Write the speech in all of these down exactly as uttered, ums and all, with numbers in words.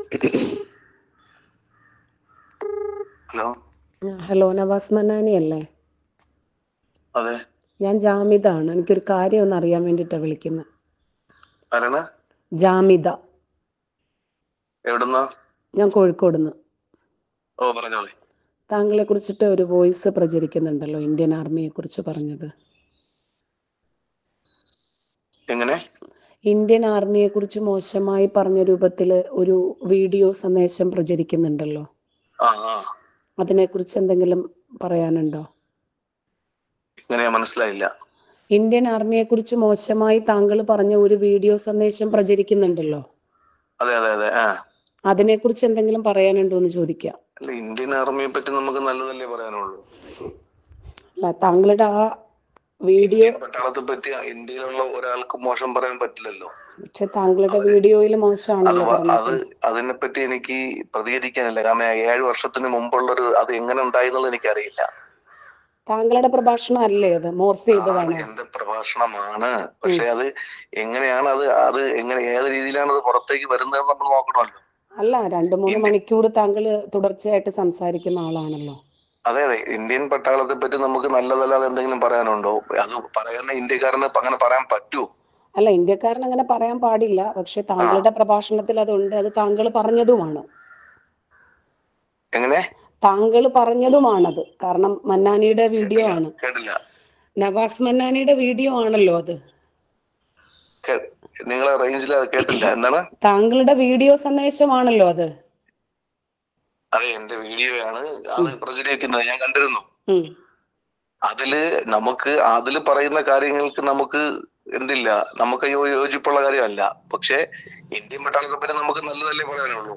Hello hello Nawaz Mannani അല്ലേ? അതെ. ഞാൻ ജാമിദാണ്. എനിക്കൊരു കാര്യം ഒന്ന് അറിയാൻ വേണ്ടിയിട്ടാണ് വിളിക്കുന്നത്. ആരാണ്? ജാമിദ. എവിടുന്നാ? ഞാൻ കോഴിക്കോടുന്ന്. ഓ പറഞ്ഞോളി. താങ്കളെ കുറിച്ചിട്ട് ഒരു വോയിസ് പ്രചരിക്കുന്നുണ്ടല്ലോ, ഇന്ത്യൻ ആർമിയെ കുറിച്ച് പറഞ്ഞത്. എങ്ങനെ? ഇന്ത്യൻ ആർമിയെ കുറിച്ച് മോശമായി പറഞ്ഞ രൂപത്തിൽ ഒരു വീഡിയോ സന്ദേശം പ്രചരിക്കുന്നുണ്ടല്ലോ. ആ ആ അതിനെക്കുറിച്ച് എന്തെങ്കിലും പറയാനുണ്ടോ? എങ്ങനെയാ മനസ്സിലായില്ല? ഇന്ത്യൻ ആർമിയെ കുറിച്ച് മോശമായി താങ്കൾ പറഞ്ഞ ഒരു വീഡിയോ സന്ദേശം പ്രചരിക്കുന്നുണ്ടല്ലോ. അതെ അതെ അതെ. ആ അതിനെക്കുറിച്ച് എന്തെങ്കിലും പറയാനുണ്ടോ എന്ന് ചോദിക്കുക. അല്ല, ഇന്ത്യൻ ആർമിയെ പറ്റി നമുക്ക് നല്ലതല്ലേ പറയാനുള്ളൂ. അല്ല, താങ്കളുടെ ആ വീഡിയോ, ഇന്ത്യൻ പട്ടാളത്തെ പറ്റി ഇന്ത്യയിലുള്ള ഒരാൾക്ക് മോശം പറയാൻ പറ്റില്ലല്ലോ. പക്ഷെ താങ്കളുടെ അവര് വീഡിയോയിൽ അത് മോശമാണല്ലോ വ- അത് പറഞ്ഞേക്കുന്നത്. അതിനെപ്പറ്റി എനിക്ക് പ്രതികരിക്കാനില്ല. കാരണം ഏഴ് വർഷത്തിന് മുമ്പുള്ളൊരു അത് എങ്ങനെ ഉണ്ടായി എന്നുള്ളത് എനിക്കറിയില്ല. താങ്കളുടെ പ്രഭാഷണം അല്ലേ അത്? മോർഫ് ആണ്, ചെയ്തതാണോ? എന്റെ പ്രഭാഷണമാണ്. ഉം. പക്ഷെ അത് എങ്ങനെയാണ് അത് അത് എങ്ങനെ ഏത് രീതിയിലാണ് അത് പുറത്തേക്ക് വരുന്നതെന്ന് നമ്മൾ നോക്കണമല്ലോ. അല്ല, രണ്ടു മൂന്ന് ഇന്ത്യ മണിക്കൂർ താങ്കൾ തുടർച്ചയായിട്ട് സംസാരിക്കുന്ന ആളാണല്ലോ. അതെ അതെ. ഇന്ത്യൻ പട്ടാളത്തെ പറ്റി നമുക്ക് നല്ലതല്ലാതെ എന്തെങ്കിലും പറയാനുണ്ടോ? അത് പറയുന്ന ഇന്ത്യക്കാരന് അങ്ങനെ പറയാൻ പറ്റുമോ? അല്ല, ഇന്ത്യക്കാരൻ അങ്ങനെ പറയാൻ പാടില്ല. പക്ഷെ ആ താങ്കളുടെ പ്രഭാഷണത്തിൽ അതുണ്ട്. അത് താങ്കൾ പറഞ്ഞതുമാണ്. എങ്ങനെ? താങ്കൾ പറഞ്ഞതുമാണത്. കാരണം മന്നാനിയുടെ വീഡിയോ കേട്ടില്ല ആണ്. കേട്ടില്ല. നവാസ് മന്നാനിയുടെ വീഡിയോ ആണല്ലോ അത്. കേ- നിങ്ങളെ റേഞ്ചിൽ കേട്ടില്ല. എന്താണ്? താങ്കളുടെ വീഡിയോ സന്ദേശമാണല്ലോ അത്. അതെ, എന്റെ വീഡിയോ ആണ് അത് പ്രചരിക്കുന്നത്. ഞാൻ കണ്ടിരുന്നു. ഉം. അതില് നമുക്ക് അതില് പറയുന്ന കാര്യങ്ങൾക്ക് നമുക്ക് എന്തില്ല, നമുക്ക് യോ- യോജിപ്പുള്ള കാര്യമല്ല. പക്ഷെ ഇന്ത്യൻ പട്ടാളത്തെ പറ്റി നമുക്ക് നല്ലതല്ലേ പറയാനുള്ളൂ.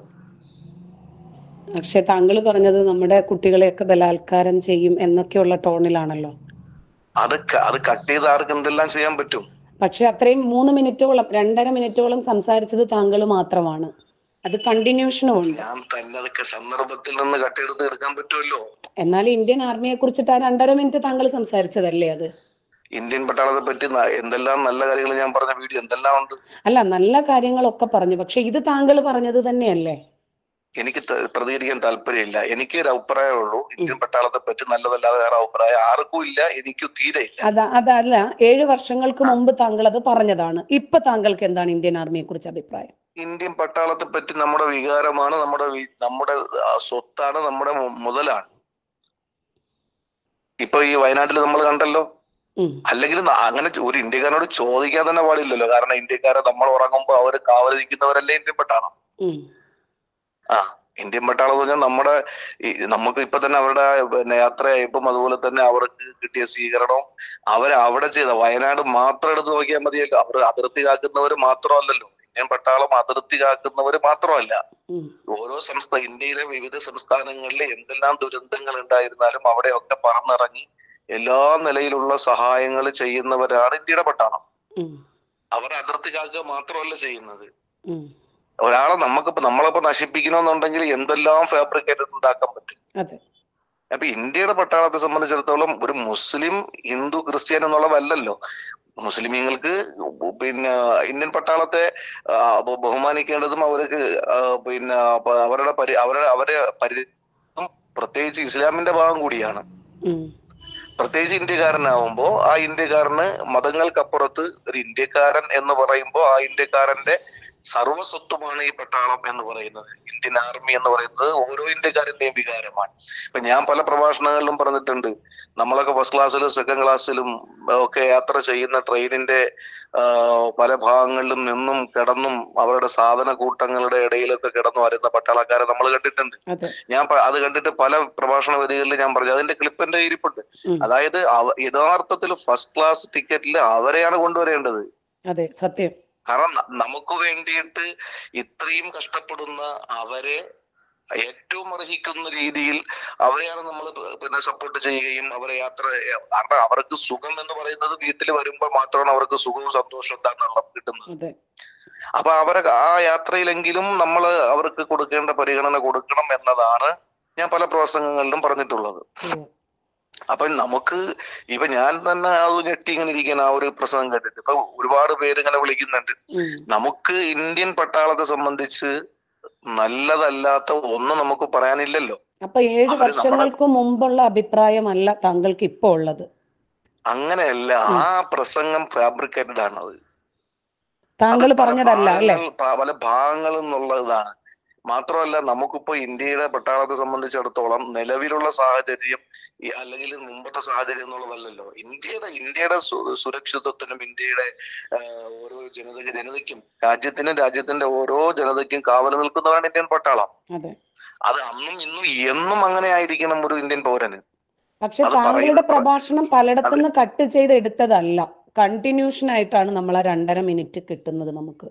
പക്ഷെ താങ്കൾ പറഞ്ഞത് നമ്മുടെ കുട്ടികളെയൊക്കെ ബലാത്കാരം ചെയ്യും എന്നൊക്കെയുള്ള ടോണിലാണല്ലോ. അത് ക- അത് കട്ട് ചെയ്ത് ആർക്ക് എന്തെല്ലാം ചെയ്യാൻ പറ്റും. പക്ഷെ അത്രയും മൂന്ന് മിനിറ്റോളം രണ്ടര മിനിറ്റോളം സംസാരിച്ചത് താങ്കൾ മാത്രമാണ്. അത് കണ്ടിന്യൂഷനും ഉണ്ട്. ഞാൻ തന്നെ അതൊക്കെ സന്ദർഭത്തിൽ നിന്ന് കട്ട് എടുത്ത് എടുക്കാൻ പറ്റുമല്ലോ. എന്നാൽ ഇന്ത്യൻ ആർമിയെ കുറിച്ചിട്ട് ആ രണ്ടര മിനിറ്റ് താങ്കൾ സംസാരിച്ചതല്ലേ അത്? ഇന്ത്യൻ പട്ടാളത്തെ പറ്റി ന- എന്തെല്ലാം നല്ല കാര്യങ്ങൾ ഞാൻ പറഞ്ഞ വീഡിയോ എന്തെല്ലാം ഉണ്ട്. അല്ല, നല്ല കാര്യങ്ങളൊക്കെ പറഞ്ഞു. പക്ഷെ ഇത് താങ്കൾ പറഞ്ഞത് തന്നെയല്ലേ? എനിക്ക് ത- പ്രതികരിക്കാൻ താല്പര്യമില്ല. എനിക്ക് ഒരു അഭിപ്രായമേ ഉള്ളൂ. ഇന്ത്യൻ പട്ടാളത്തെ പറ്റി നല്ലതല്ലാതെ വേറെ അഭിപ്രായം ആർക്കും ഇല്ല, എനിക്ക് തീരെ ഇല്ല. അത അതല്ല, ഏഴു വർഷങ്ങൾക്ക് മുമ്പ് താങ്കൾ അത് പറഞ്ഞതാണ്. ഇപ്പൊ താങ്കൾക്ക് എന്താണ് ഇന്ത്യൻ ആർമിയെ കുറിച്ച് അഭിപ്രായം? ഇന്ത്യൻ പട്ടാളത്തെ പറ്റി നമ്മുടെ വികാരമാണ്, നമ്മുടെ വി- നമ്മുടെ ആ, സ്വത്താണ്, നമ്മുടെ മു- മുതലാണ്. ഇപ്പൊ ഈ വയനാട്ടിൽ നമ്മൾ കണ്ടല്ലോ. ഉം. അല്ലെങ്കിൽ ന- അങ്ങനെ ഒരു ഇന്ത്യക്കാരനോട് ചോദിക്കാൻ തന്നെ പാടില്ലല്ലോ. കാരണം ഇന്ത്യക്കാരെ നമ്മൾ ഉറങ്ങുമ്പോൾ അവർ കാവൽ നിൽക്കുന്നവരല്ലേ ഇന്ത്യൻ പട്ടാളം. ഉം. ആ ഇന്ത്യൻ പട്ടാളം എന്ന് പറഞ്ഞാൽ നമ്മുടെ ഈ നമുക്ക് ഇപ്പൊ തന്നെ അവരുടെ പിന്നെ യാത്രയായപ്പം അതുപോലെ തന്നെ അവർക്ക് കിട്ടിയ സ്വീകരണവും അവർ അവിടെ ചെയ്ത വയനാട് മാത്രം എടുത്ത് നോക്കിയാൽ മതിയല്ലോ. അവർ അതിർത്തി കാക്കുന്നവർ മാത്രമല്ലല്ലോ. ഇന്ത്യൻ പട്ടാളം അതിർത്തി കാക്കുന്നവർ മാത്രമല്ല. ഉം. ഓരോ സംസ്ഥാന ഇന്ത്യയിലെ വിവിധ സംസ്ഥാനങ്ങളിൽ എന്തെല്ലാം ദുരന്തങ്ങൾ ഉണ്ടായിരുന്നാലും അവിടെയൊക്കെ പറന്നിറങ്ങി എല്ലാ നിലയിലുള്ള സഹായങ്ങൾ ചെയ്യുന്നവരാണ് ഇന്ത്യയുടെ പട്ടാളം. ഉം. അവർ അതിർത്തി കാക്കുക മാത്രമല്ല ചെയ്യുന്നത്. ഉം. ഒരാളെ നമുക്കിപ്പോ നമ്മളിപ്പോ നശിപ്പിക്കണമെന്നുണ്ടെങ്കിൽ എന്തെല്ലാം ഫാബ്രിക്കേറ്റഡ് ഉണ്ടാക്കാൻ പറ്റും. അതെ. അപ്പൊ ഇന്ത്യയുടെ പട്ടാളത്തെ സംബന്ധിച്ചിടത്തോളം ഒരു മുസ്ലിം, ഹിന്ദു, ക്രിസ്ത്യൻ എന്നുള്ളതല്ലല്ലോ. മുസ്ലിമീങ്ങൾക്ക് പിന്നെ ഇന്ത്യൻ പട്ടാളത്തെ ആ, ബ- ബഹുമാനിക്കേണ്ടതും അവർക്ക് ആ, പിന്നെ പ- അവരുടെ പരി അവരുടെ അവരെ പരി പ്രത്യേകിച്ച് ഇസ്ലാമിന്റെ ഭാഗം കൂടിയാണ്. ഉം. പ്രത്യേകിച്ച് ഇന്ത്യക്കാരനാവുമ്പോ ആ ഇന്ത്യക്കാരന് മതങ്ങൾക്കപ്പുറത്ത് ഒരു ഇന്ത്യക്കാരൻ എന്ന് പറയുമ്പോൾ ആ ഇന്ത്യക്കാരന്റെ സർവസ്വത്വമാണ് ഈ പട്ടാളം എന്ന് പറയുന്നത്. ഇന്ത്യൻ ആർമി എന്ന് പറയുന്നത് ഓരോ ഇന്ത്യക്കാരന്റെയും വികാരമാണ്. ഇപ്പൊ ഞാൻ പല പ്രഭാഷണങ്ങളിലും പറഞ്ഞിട്ടുണ്ട്, നമ്മളൊക്കെ ഫസ്റ്റ് ക്ലാസ്സിലും സെക്കൻഡ് ക്ലാസ്സിലും ഒക്കെ യാത്ര ചെയ്യുന്ന ട്രെയിനിന്റെ ആ, പല ഭാഗങ്ങളിലും നിന്നും കിടന്നും അവരുടെ സാധന കൂട്ടങ്ങളുടെ ഇടയിലൊക്കെ കിടന്നു വരുന്ന പട്ടാളക്കാരെ നമ്മൾ കണ്ടിട്ടുണ്ട്. അതെ. ഞാൻ പ- അത് കണ്ടിട്ട് പല പ്രഭാഷണ വേദികളിൽ ഞാൻ പറഞ്ഞു. അതിന്റെ ക്ലിപ്പ് എന്റെ ഇരിപ്പുണ്ട്. ഉം. അതായത് അവ- യഥാർത്ഥത്തിൽ ഫസ്റ്റ് ക്ലാസ് ടിക്കറ്റിൽ അവരെയാണ് കൊണ്ടുവരേണ്ടത്. അതെ, സത്യം. കാരണം ന- നമുക്ക് വേണ്ടിയിട്ട് ഇത്രയും കഷ്ടപ്പെടുന്ന അവരെ ഏറ്റവും അർഹിക്കുന്ന രീതിയിൽ അവരെയാണ് നമ്മൾ പിന്നെ സപ്പോർട്ട് ചെയ്യുകയും അവരെ യാത്ര, കാരണം അവർക്ക് സുഖം എന്ന് പറയുന്നത് വീട്ടിൽ വരുമ്പോൾ മാത്രമാണ് അവർക്ക് സുഖവും സന്തോഷവും എന്താണെന്നുള്ള കിട്ടുന്നത്. അതെ. അപ്പൊ അവരെ ആ യാത്രയിലെങ്കിലും നമ്മൾ അവർക്ക് കൊടുക്കേണ്ട പരിഗണന കൊടുക്കണം എന്നതാണ് ഞാൻ പല പ്രസംഗങ്ങളിലും പറഞ്ഞിട്ടുള്ളത്. ഉം. അപ്പൊ നമുക്ക് ഇപ്പൊ ഞാൻ തന്നെ അത് ഞെട്ടി ഇങ്ങനെ ഇരിക്കുന്ന ആ ഒരു പ്രസംഗം കേട്ടിട്ട് ഇപ്പൊ ഒരുപാട് പേര് ഇങ്ങനെ വിളിക്കുന്നുണ്ട്. ഉം. നമുക്ക് ഇന്ത്യൻ പട്ടാളത്തെ സംബന്ധിച്ച് നല്ലതല്ലാത്ത ഒന്നും നമുക്ക് പറയാനില്ലല്ലോ. അപ്പൊ ഏഴ് അവര് നമ്മുടെ വർഷങ്ങൾക്ക് മുമ്പുള്ള അഭിപ്രായമല്ല താങ്കൾക്ക് ഇപ്പൊ ഉള്ളത്. അങ്ങനെയല്ല, ഉം. ആ പ്രസംഗം ഫാബ്രിക്കേറ്റഡ് ആണ്. അത് അത് താങ്കൾ പല പറഞ്ഞതല്ല അല്ലെ? ഭാഗങ്ങൾ പ- പല ഭാഗങ്ങളിൽ നിന്നുള്ളതാണ്. മാത്രമല്ല, നമുക്കിപ്പോ ഇന്ത്യയുടെ പട്ടാളത്തെ സംബന്ധിച്ചിടത്തോളം നിലവിലുള്ള സാഹചര്യം ഈ അല്ലെങ്കിൽ മുമ്പത്തെ സാഹചര്യം എന്നുള്ളതല്ലല്ലോ. ഇന്ത്യയുടെ ഇന്ത്യയുടെ സു- സുരക്ഷിതത്വത്തിനും ഇന്ത്യയുടെ ആഹ്, ഓരോ ജനത ജനതയ്ക്കും രാജ്യത്തിനും രാജ്യത്തിന്റെ ഓരോ ജനതയ്ക്കും കാവൽ നിൽക്കുന്നതാണ് ഇന്ത്യൻ പട്ടാളം. അതെ. അത് അന്നും ഇന്നും എന്നും അങ്ങനെ ആയിരിക്കണം ഒരു ഇന്ത്യൻ പൗരന്. പക്ഷെ അത് താങ്കളുടെ പറയുന്ന പ്ര- പ്രഭാഷണം അത് പലയിടത്തുനിന്ന് കട്ട് ചെയ്ത് എടുത്തതല്ല, കണ്ടിന്യൂഷൻ ആയിട്ടാണ് നമ്മൾ ആ രണ്ടര മിനിറ്റ് കിട്ടുന്നത് നമുക്ക്.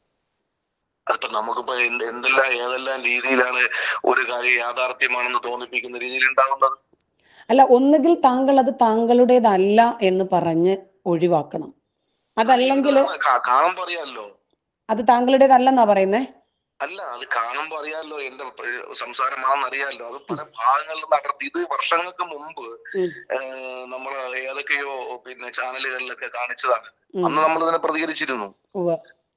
അതിപ്പോ നമുക്കിപ്പോ എന്ത് എന്തെല്ലാം ഏതെല്ലാം രീതിയിലാണ് ഒരു കാര്യം യാഥാർത്ഥ്യമാണെന്ന് തോന്നിപ്പിക്കുന്ന രീതിയിൽ ഉണ്ടാകുന്നത്. അല്ല, ഒന്നുകിൽ താങ്കൾ അത് താങ്കളുടേതല്ല എന്ന് പറഞ്ഞ് ഒഴിവാക്കണം. അത് അതല്ലെങ്കിൽ എന്താണ് കാ- കാണുമ്പോ അറിയാലോ. അത് താങ്കളുടേതല്ലെന്നാ പറയുന്നേ. അല്ല, അത് കാണുമ്പോ അറിയാലോ, എന്റെ പ- സംസാരമാണെന്ന് അറിയാലോ. അത് പല ഭാഗങ്ങളിൽ നടത്തി. ഇത് വർഷങ്ങൾക്ക് മുമ്പ് ഉം, ഏഹ്, നമ്മള് ഏതൊക്കെയോ പിന്നെ ചാനലുകളിലൊക്കെ കാണിച്ചതാണ്. ഉം, അന്ന് നമ്മൾ ഇതിനെ പ്രതികരിച്ചിരുന്നു. ഉവ്വ്.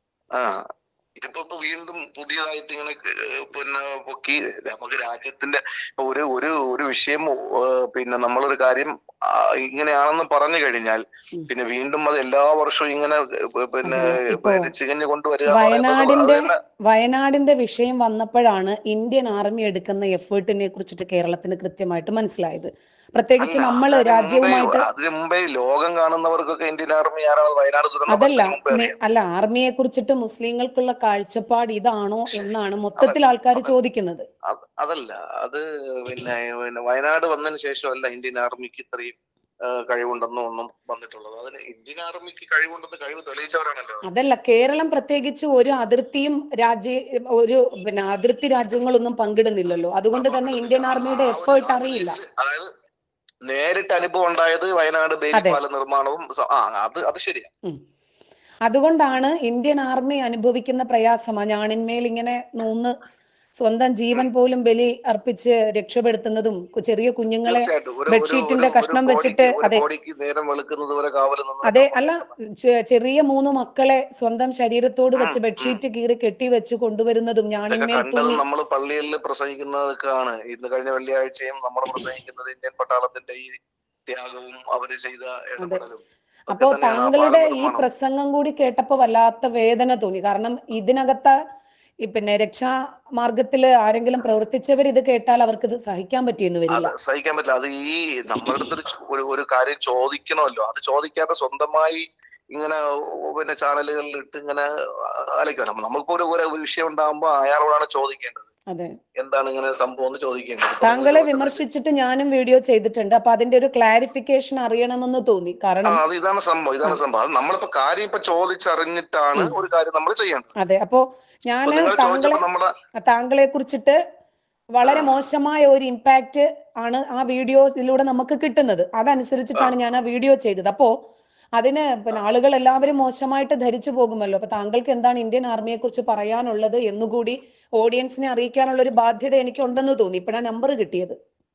ആ ഇതിപ്പോ ഇപ്പൊ വീണ്ടും പുതിയതായിട്ട് ഇങ്ങനെ ഏഹ് പിന്നെ പൊക്കി നമുക്ക് രാജ്യത്തിന്റെ ഇപ്പൊ ഒരു ഒരു ഒരു വിഷയം ഏഹ് പിന്നെ നമ്മളൊരു കാര്യം ആ, ഇങ്ങനെയാണെന്ന് പറഞ്ഞു കഴിഞ്ഞാൽ ഉം. പിന്നെ വീണ്ടും അത് എല്ലാ വർഷവും ഇങ്ങനെ ഏഹ് പിന്നെ അതെ, ഇപ്പോ ചികഞ്ഞു കൊണ്ടുവരിക എന്ന് പറയുന്നത് അത് വയനാടിന്റെ തന്നെ. വയനാടിന്റെ വിഷയം വന്നപ്പോഴാണ് ഇന്ത്യൻ ആർമി എടുക്കുന്ന എഫേർട്ടിനെ കുറിച്ചിട്ട് കേരളത്തിന് കൃത്യമായിട്ട് മനസ്സിലായത്. പ്രത്യേകിച്ച് അല്ല, നമ്മൾ അതിന് മുമ്പേ രാജ്യവുമായിട്ട് അതിന് മുമ്പേ ലോകം കാണുന്നവർക്കൊക്കെ ഇന്ത്യൻ ആർമി ആരാണ് വയനാട് ദുരന്തം അതല്ല വരുന്നതിന് മുമ്പേ മെ- അറിയാം. അല്ല, ആർമിയെ കുറിച്ചിട്ട് മുസ്ലിങ്ങൾക്കുള്ള കാഴ്ചപ്പാട് ഇതാണോ എന്നാണ് അത മൊത്തത്തിൽ ആൾക്കാർ അത ചോദിക്കുന്നത്. അത് അതല്ല അത് പിന്നെ പിന്നെ വയനാട് വന്നതിന് ശേഷമല്ല ഇന്ത്യൻ ആർമിക്ക് ഇത്രയും ഏഹ് കഴിവുണ്ടെന്നോ ഒന്നും വന്നിട്ടുള്ളത്. അതിന് ഇന്ത്യൻ ആർമിക്ക് കഴിവുണ്ടെന്ന് കഴിവ് തെളിയിച്ചവരാണല്ലോ. അതല്ല, കേരളം പ്രത്യേകിച്ച് ഒരു അതിർത്തിയും രാജ്യ ഒരു പിന്നെ അതിർത്തി രാജ്യങ്ങളൊന്നും പങ്കിടുന്നില്ലല്ലോ. അതുകൊണ്ട് തന്നെ പങ്കിടുന്നില്ല. ഇന്ത്യൻ ആ ആർമിയുടെ ആ ഒരു എഫേർട്ട് ആ ഒരു അറിയില്ല. രീതിയിൽ അതായത് നേരിട്ട് അനുഭവം ഉണ്ടായത് വയനാട് അതെ. ബേലിപ്പാല നിർമ്മാണവും സ- ആ അത് അത് ശരിയാ. ഉം. അതുകൊണ്ടാണ് ഇന്ത്യൻ ആർമി അനുഭവിക്കുന്ന പ്രയാസം ആ ഞാണിന്മേൽ ഇങ്ങനെ നൂന്ന് സ്വന്തം ജീവൻ പോലും ബലി അർപ്പിച്ച് രക്ഷപ്പെടുത്തുന്നതും കു- ചെറിയ കുഞ്ഞുങ്ങളെ തീർച്ചയായിട്ടും ഒരു ഒരു ഒരു ബെഡ്ഷീറ്റിന്റെ ഒരു കഷ്ണം വെച്ചിട്ട്, കോടിക്ക് ഒരു അതെ കോടിക്ക് നേരം വെളുക്കുന്നത് വരെ കാവൽ നിന്നത് അതെ നമ്മൾ അല്ല, കേട്ടതാണ്. ചെ- ചെറിയ മൂന്ന് മക്കളെ സ്വന്തം ശരീരത്തോട് ഉം, വെച്ച് ഉം. ബെഡ്ഷീറ്റ് കീറി കെട്ടി വെച്ച് കൊണ്ടുവരുന്നതും ഇതൊക്കെ ഞാണിന്മേൽ കണ്ടതും തൂങ്ങി. നമ്മൾ പള്ളിയിൽ പ്രസംഗിക്കുന്നതൊക്കെയാണ്. ഇന്ന് കഴിഞ്ഞ വെള്ളിയാഴ്ചയും നമ്മൾ പ്രസംഗിക്കുന്നത് ഇന്ത്യൻ പട്ടാളത്തിന്റെ ഈ ത്യാഗവും അവര് ചെയ്ത അതെ. ഇടപെടലും ഒക്കെ അപ്പോ തന്നെയാണ് ആ പാലം താങ്കളുടെ ഈ നിർമ്മാണം. പ്രസംഗം കൂടി കേട്ടപ്പോ വല്ലാത്ത വേദന തോന്നി. കാരണം ഇതിനകത്ത ഈ പിന്നെ രക്ഷാമാർഗത്തില് ആരെങ്കിലും പ്രവർത്തിച്ചവർ ഇത് കേട്ടാൽ അവർക്ക് ഇത് സഹിക്കാൻ പറ്റിയെന്ന് അത് വരില്ല. സഹിക്കാൻ പറ്റില്ല. അത് ഈ നമ്മുടെ അടുത്തൊരു ചോ- ഒരു ഒരു കാര്യം ചോദിക്കണമല്ലോ. അത് ചോദിക്കാതെ സ്വന്തമായി ഇങ്ങനെ ഓ- പിന്നെ ചാനലുകളിൽ ഇട്ട് ഇങ്ങനെ അലക്കണം. നമ്മൾക്ക് ഒരു ഒരു വിഷയം ഉണ്ടാകുമ്പോൾ അയാളോടാണ് ചോദിക്കേണ്ടത്, അതെ. എന്താണ് ഇങ്ങനെ സംഭവം എന്ന് ചോദിക്കേണ്ടത്. ഇപ്പൊ നിങ്ങൾ താങ്കളെ ചോദിച്ചതല്ലേ. വിമർശിച്ചിട്ട് ഞാനും വീഡിയോ ചെയ്തിട്ടുണ്ട്. അപ്പൊ അതിന്റെ ഒരു ക്ലാരിഫിക്കേഷൻ അറിയണമെന്ന് തോന്നി. ആ കാരണം അത് ഇതാണ് സംഭവം, ആ ഇതാണ് സംഭവം. അത് നമ്മളിപ്പോ കാര്യം ഇപ്പൊ ചോദിച്ചറിഞ്ഞിട്ടാണ് ഉം, ഒരു കാര്യം നമ്മൾ ചെയ്യേണ്ടത്. അതെ. അപ്പോ ഇപ്പൊ ഞാന് നിങ്ങൾ താങ്കളെ ചോദിച്ചപ്പോ നമ്മുടെ താങ്കളെ കുറിച്ചിട്ട് ആ വളരെ മോശമായ ഒരു ഇമ്പാക്റ്റ് ആണ് ആ വീഡിയോസിലൂടെ നമുക്ക് കിട്ടുന്നത്. ആ അതനുസരിച്ചിട്ടാണ് ഞാൻ ആ വീഡിയോ ചെയ്തത്. അപ്പോ അതിന് ആ പിന്നെ ആളുകൾ എല്ലാവരും മോശമായിട്ട് ധരിച്ചു പോകുമല്ലോ. അപ്പൊ താങ്കൾക്ക് എന്താണ് ഇന്ത്യൻ ആർമിയെ കുറിച്ച് പറയാനുള്ളത് എന്നുകൂടി ഓഡിയൻസിനെ അറിയിക്കാനുള്ള ഒരു ബാധ്യത എനിക്ക് ഉണ്ടെന്ന് തോന്നി. ഇപ്പോഴാണ് നമ്പർ കിട്ടിയത്.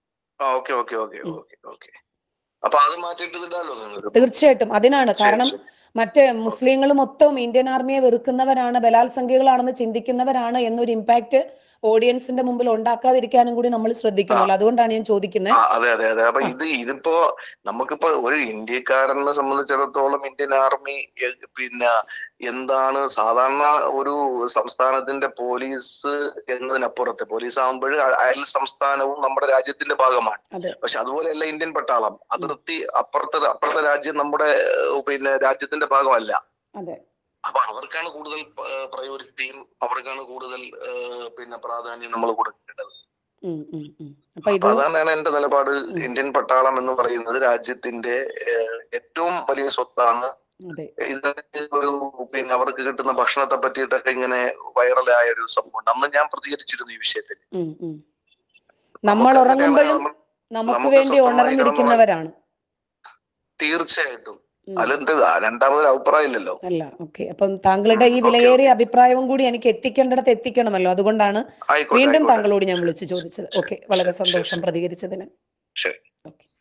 ആ ഓക്കെ ഓക്കെ ഓക്കെ ഉം. Okay okay. അപ്പൊ അത് മാറ്റിയിട്ട് ഇടാലോ നിങ്ങൾക്ക്. തീർച്ചയായിട്ടും അതിനാണ്. ശരി കാരണം ശരി. മറ്റേ ഓക്കെ. മുസ്ലിങ്ങൾ മൊത്തം ഇന്ത്യൻ ആർമിയെ വെറുക്കുന്നവരാണ്, ബലാത്സംഖ്യകളാണെന്ന് ചിന്തിക്കുന്നവരാണ് എന്നൊരു ഇമ്പാക്റ്റ് ഓഡിയൻസിന്റെ മുമ്പിൽ ഉണ്ടാക്കാതിരിക്കാനും കൂടി നമ്മൾ ആ ശ്രദ്ധിക്കണമല്ലോ. അതുകൊണ്ടാണ് ഞാൻ ചോദിക്കുന്നത്. ആ അതെ അതെ അതെ. അപ്പൊ ആ ഇത് ഇതിപ്പോ നമുക്കിപ്പോ ഒരു ഇന്ത്യക്കാരനെ സംബന്ധിച്ചിടത്തോളം ഇന്ത്യൻ ആർമി എ- പിന്നെ എന്താണ് സാധാരണ ഒരു സംസ്ഥാനത്തിന്റെ പോലീസ് എന്നതിനപ്പുറത്ത് പോലീസ് ആകുമ്പോൾ അയൽ സംസ്ഥാനവും നമ്മുടെ രാജ്യത്തിന്റെ ഭാഗമാണ്. അതെ പക്ഷെ അതുപോലെയല്ല ഇന്ത്യൻ പട്ടാളം. ഉം, അതിർത്തി അപ്പുറത്തെ അപ്പുറത്തെ രാജ്യം നമ്മുടെ ഏഹ്, പിന്നെ രാജ്യത്തിന്റെ ഭാഗമല്ല. അതെ അപ്പൊ അവർക്കാണ് കൂടുതൽ പ്രയോറിറ്റിയും അവർക്കാണ് കൂടുതൽ ഏഹ്, പിന്നെ പ്രാധാന്യം നമ്മൾ കൊടുക്കേണ്ടത്. ഉം, ഉം, ഉം. അപ്പൊ അപ്പൊ ഇത് അതാണ് എന്റെ നിലപാട്. ഉം, ഇന്ത്യൻ പട്ടാളം എന്ന് പറയുന്നത് രാജ്യത്തിന്റെ ഏഹ്, ഏറ്റവും വലിയ സ്വത്താണ്. അതെ ഇതിന് ഒരു പിന്നെ അവർക്ക് കിട്ടുന്ന ഭക്ഷണത്തെ പറ്റിയിട്ടൊക്കെ ഇങ്ങനെ വൈറലായ ഒരു സംഭവം അന്ന് ഞാൻ പ്രതികരിച്ചിരുന്നു ഈ വിഷയത്തിൽ. ഉം, ഉം. നമ്മൾ നമുക്ക് അങ്ങനെയാണ് ഉറങ്ങുമ്പോഴും നമ്മൾ നമുക്ക് നമുക്ക് വേണ്ടി സ്വസ്ഥമായി കിടന്നുറങ്ങാൻ. ഉണർന്നിരിക്കുന്നവരാണ്. തീർച്ചയായിട്ടും. ഉം. അതിലെന്ത് രണ്ടാമതൊരു അഭിപ്രായം ഇല്ലല്ലോ. അല്ല, ഓക്കെ. അപ്പം താങ്കളുടെ ഈ ഓക്കെ വിലയേറിയ ഓക്കെ. അഭിപ്രായവും കൂടി എനിക്ക് എത്തിക്കേണ്ടിടത്ത് എത്തിക്കണമല്ലോ. അതുകൊണ്ടാണ് ആയിക്കോട്ടെ വീണ്ടും ആയിക്കോട്ടെ. താങ്കളോട് ഞാൻ ശരി വിളിച്ചു ചോദിച്ചത്. ശരി ഓക്കെ, വളരെ ശരി ശരി സന്തോഷം പ്രതികരിച്ചതിന്. ശരി. ഓക്കെ.